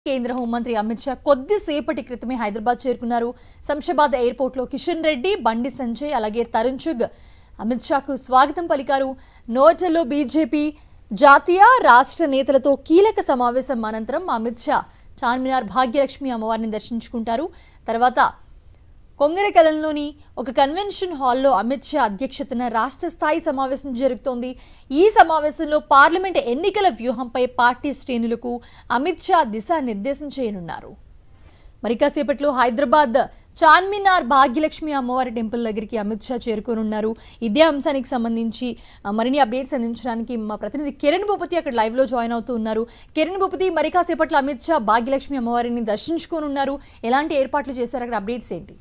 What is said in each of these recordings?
కేంద్ర హోంమంత్రి అమిత్ షా కొద్దిసేపటి క్రితమే హైదరాబాద్ చేరుకున్నారు. శంషాబాద్ ఎయిర్పోర్ట్ లో కిషన్ రెడ్డి, బండి సంజయ్ అలాగే తరుణ్ చుగ్ అమిత్ షాకు స్వాగతం పలికారు. నోటలో బీజేపీ జాతీయ రాష్ట్ర నేతలతో కీలక సమావేశం అనంతరం అమిత్ షా చార్మినార్ భాగ్యలక్ష్మి అమ్మవారిని దర్శించుకుంటారు. తర్వాత కొంగరకలంలోని ఒక కన్వెన్షన్ హాల్లో అమిత్ షా అధ్యక్షతన రాష్ట్ర స్థాయి సమావేశం జరుగుతోంది. ఈ సమావేశంలో పార్లమెంట్ ఎన్నికల వ్యూహంపై పార్టీ శ్రేణులకు అమిత్ షా దిశానిర్దేశం చేయనున్నారు. మరి కాసేపట్లో హైదరాబాద్ చార్మినార్ భాగ్యలక్ష్మి అమ్మవారి టెంపుల్ దగ్గరికి అమిత్ షా చేరుకోనున్నారు. ఇదే అంశానికి సంబంధించి మరిన్ని అప్డేట్స్ అందించడానికి మా ప్రతినిధి కిరణ్ భూపతి అక్కడ లైవ్ లో జాయిన్ అవుతూ ఉన్నారు. కిరణ్ భూపతి, మరి కాసేపట్లో అమిత్ షా భాగ్యలక్ష్మి అమ్మవారిని దర్శించుకోనున్నారు. ఎలాంటి ఏర్పాట్లు చేశారు, అక్కడ అప్డేట్స్ ఏంటి?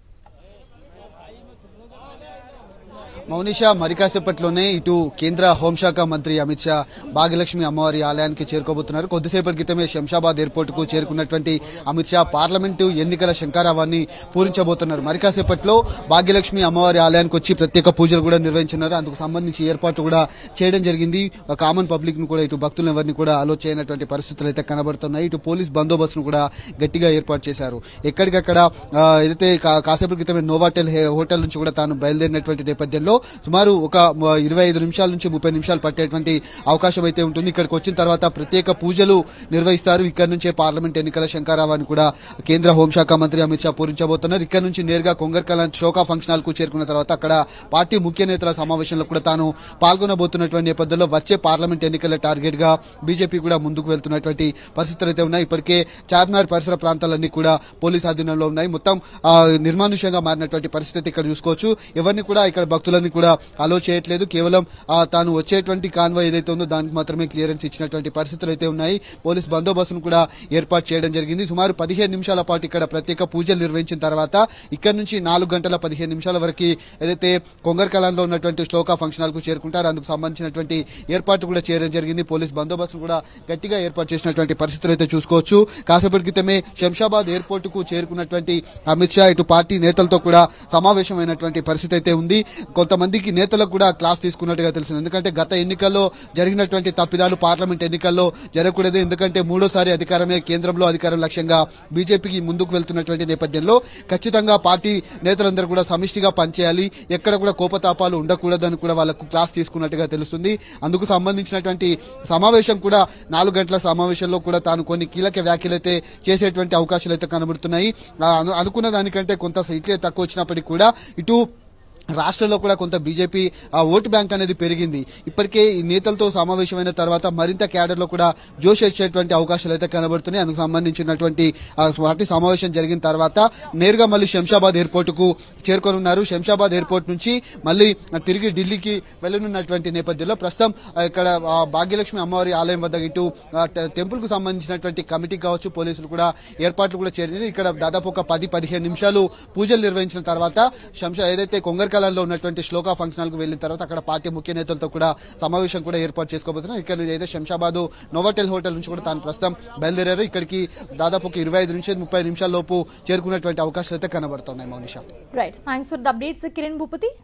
మౌనిషా, మరి కాసేపట్లోనే ఇటు కేంద్ర హోంశాఖ మంత్రి అమిత్ షా భాగ్యలక్ష్మి అమ్మవారి ఆలయానికి చేరుకోబోతున్నారు. కొద్దిసేపటి క్రితమే శంషాబాద్ ఎయిర్పోర్ట్ కు చేరుకున్నటువంటి అమిత్ షా పార్లమెంటు ఎన్నికల శంఖారావాన్ని పూరించబోతున్నారు. మరి కాసేపట్లో భాగ్యలక్ష్మి అమ్మవారి ఆలయానికి వచ్చి ప్రత్యేక పూజలు కూడా నిర్వహించున్నారు. అందుకు సంబంధించి ఏర్పాట్లు కూడా చేయడం జరిగింది. కామన్ పబ్లిక్ ను కూడా, ఇటు భక్తులను ఎవరిని కూడా అలో చేయనటువంటి పరిస్థితులు అయితే కనబడుతున్నాయి. ఇటు పోలీస్ బందోబస్తును కూడా గట్టిగా ఏర్పాటు చేశారు. ఎక్కడికక్కడ ఏదైతే కాసేపటి క్రితమే నోవాటెల్ హోటల్ నుంచి కూడా తాను బయలుదేరినటువంటి నేపథ్యంలో సుమారు ఒక 25 నిమిషాల నుంచి 30 నిమిషాలు పట్టేటువంటి అవకాశం అయితే ఉంటుంది. ఇక్కడికి వచ్చిన తర్వాత ప్రత్యేక పూజలు నిర్వహిస్తారు. ఇక్కడ నుంచే పార్లమెంట్ ఎన్నికల శంఖారావాన్ని కూడా కేంద్ర హోంశాఖ మంత్రి అమిత్ షా పూరించబోతున్నారు. ఇక్కడ నుంచి నేరుగా కొంగర్కలాన్ షోకా ఫంక్షన్ హాల్ కు చేరుకున్న తర్వాత అక్కడ పార్టీ ముఖ్య నేతల సమావేశంలో కూడా తాను పాల్గొనబోతున్నటువంటి నేపథ్యంలో వచ్చే పార్లమెంట్ ఎన్నికల టార్గెట్ గా బీజేపీ కూడా ముందుకు వెళ్తున్నటువంటి పరిస్థితులు అయితే ఉన్నాయి. ఇప్పటికే చార్మినార్ పరిసర ప్రాంతాలన్నీ కూడా పోలీస్ ఆధీనంలో ఉన్నాయి. మొత్తం నిర్మానుష్యంగా మారినటువంటి పరిస్థితి ఇక్కడ చూసుకోవచ్చు. ఎవరిని కూడా ఇక్కడ భక్తులని కూడా అలో చేయట్లేదు. కేవలం తాను వచ్చేటువంటి కాన్వాయ్ ఏదైతే ఉందో దానికి మాత్రమే క్లియరెన్స్ ఇచ్చినటువంటి పరిస్థితులు అయితే ఉన్నాయి. పోలీస్ బందోబస్తును కూడా ఏర్పాటు చేయడం జరిగింది. సుమారు 15 నిమిషాల పాటు ఇక్కడ ప్రత్యేక పూజలు నిర్వహించిన తర్వాత ఇక్కడ నుంచి 4 గంటల 15 నిమిషాల వరకు ఏదైతే కొంగర్కలాన్లో ఉన్నటువంటి శ్లోకా ఫంక్షన్ హాల్ కు చేరుకుంటారు. అందుకు సంబంధించినటువంటి ఏర్పాటు కూడా చేయడం జరిగింది. పోలీస్ బందోబస్తును కూడా గట్టిగా ఏర్పాటు చేసినటువంటి పరిస్థితులు అయితే చూసుకోవచ్చు. కాసేపటి క్రితమే శంషాబాద్ ఎయిర్పోర్ట్ కు చేరుకున్నటువంటి అమిత్ షా ఇటు పార్టీ నేతలతో కూడా సమావేశమైనటువంటి పరిస్థితి అయితే ఉంది. కొంతమందికి నేతలకు కూడా క్లాస్ తీసుకున్నట్టుగా తెలిసింది. ఎందుకంటే గత ఎన్నికల్లో జరిగినటువంటి తప్పిదాలు పార్లమెంట్ ఎన్నికల్లో జరగకూడదు. ఎందుకంటే మూడోసారి అధికారమే కేంద్రంలో అధికారం లక్ష్యంగా బీజేపీకి ముందుకు వెళ్తున్నటువంటి నేపథ్యంలో ఖచ్చితంగా పార్టీ నేతలందరూ కూడా సమిష్టిగా పనిచేయాలి, ఎక్కడ కూడా కోపతాపాలు ఉండకూడదని కూడా వాళ్ళకు క్లాస్ తీసుకున్నట్టుగా తెలుస్తుంది. అందుకు సంబంధించినటువంటి సమావేశం కూడా 4 గంటల సమావేశంలో కూడా తాను కొన్ని కీలక వ్యాఖ్యలు అయితే చేసేటువంటి అవకాశాలు అయితే కనబడుతున్నాయి. అనుకున్న దానికంటే కొంత సీట్లే తక్కువ వచ్చినప్పటికీ కూడా ఇటు రాష్ట్రంలో కూడా కొంత బీజేపీ ఓటు బ్యాంక్ అనేది పెరిగింది. ఇప్పటికే ఈ నేతలతో సమావేశమైన తర్వాత మరింత క్యాడర్ లో కూడా జోష్ వచ్చేటువంటి అవకాశాలు అయితే కనబడుతున్నాయి. అందుకు సంబంధించినటువంటి పార్టీ సమావేశం జరిగిన తర్వాత నేరుగా మళ్ళీ శంషాబాద్ ఎయిర్పోర్ట్ కు చేరుకోనున్నారు. శంషాబాద్ ఎయిర్పోర్ట్ నుంచి మళ్ళీ తిరిగి ఢిల్లీకి వెళ్లనున్నటువంటి నేపథ్యంలో ప్రస్తుతం ఇక్కడ భాగ్యలక్ష్మి అమ్మవారి ఆలయం వద్ద ఇటు టెంపుల్ కు సంబంధించినటువంటి కమిటీ కావచ్చు, పోలీసులు కూడా ఏర్పాట్లు కూడా చేరింది. ఇక్కడ దాదాపు ఒక 10-15 నిమిషాలు పూజలు నిర్వహించిన తర్వాత ఏదైతే కొంగర్కలాన్లో ఉన్నటువంటి శ్లోకా ఫంక్షన్ హాల్ కు వెళ్లిన తర్వాత అక్కడ పార్టీ ముఖ్య నేతలతో కూడా సమావేశం కూడా ఏర్పాటు చేసుకోబోతున్నారు. ఇక్కడ అయితే శంషాబాద్ నోవాటెల్ హోటల్ నుంచి కూడా తాను ప్రస్తుతం బయలుదేరారు. ఇక్కడికి దాదాపు ఒక 25 నుంచి 30 నిమిషాల లోపు చేరుకున్నటువంటి అవకాశాలు అయితే కనబడుతున్నాయి. Mounisha, right, thanks for the updates Kiran Bhupathi.